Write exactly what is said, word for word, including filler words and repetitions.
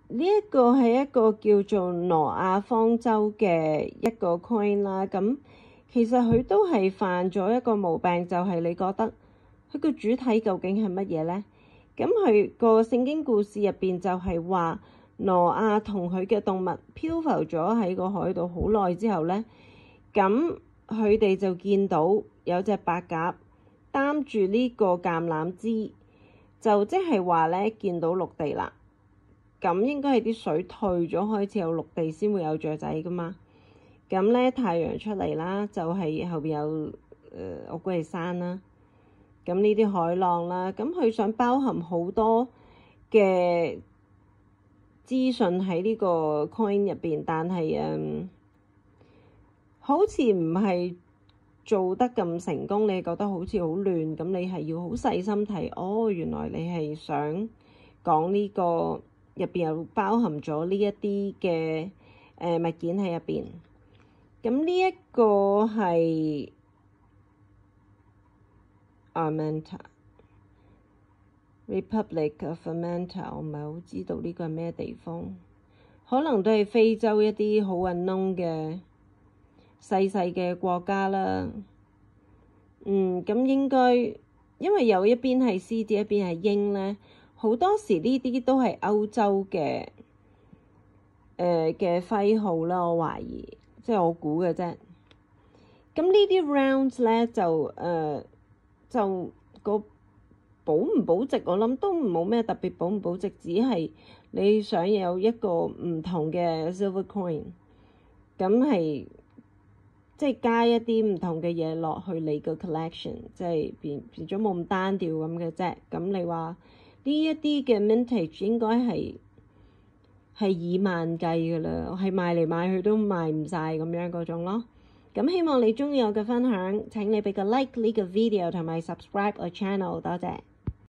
呢一個係一個叫做挪亞方舟嘅一個 coin 啦。咁其實佢都係犯咗一個毛病，就係、是、你覺得佢個主體究竟係乜嘢咧？咁佢個聖經故事入邊就係話挪亞同佢嘅動物漂浮咗喺個海度好耐之後咧，咁佢哋就見到有隻白鴿擔住呢個橄欖枝，就即係話咧見到陸地啦。咁應該係啲水退咗，開始有陸地先會有雀仔噶嘛。咁咧太陽出嚟啦，就係、是、後邊有誒、呃，我估係山啦。咁呢啲海浪啦，咁佢想包含好多嘅資訊喺呢個 coin 入邊，但係嗯，好似唔係做得咁成功。你覺得好似好亂，咁你係要好細心睇。哦，原來你係想講呢、這個。入邊又包含咗呢一啲嘅誒物件喺入邊，咁呢一個係 Armenta Republic of Armenta， 我唔係好知道呢個係咩地方，可能都係非洲一啲好混窿嘅細細嘅國家啦。嗯，咁應該因為有一邊係獅子，一邊係鷹咧。好多時呢啲都係歐洲嘅誒嘅徽號啦，我懷疑，即係我估嘅啫。咁呢啲 rounds 咧就誒、呃、就個保唔保值，我諗都冇咩特別保唔保值，只係你想有一個唔同嘅 silver coin，咁係即係加一啲唔同嘅嘢落去你個 collection，即係變變咗冇咁單調咁嘅啫。咁你話？呢一啲嘅 mintage 應該係係以萬計㗎啦，係賣嚟賣去都賣唔晒咁樣嗰種咯。咁希望你鍾意我嘅分享，請你畀個 like 呢個 video 同埋 subscribe 我 channel，多謝。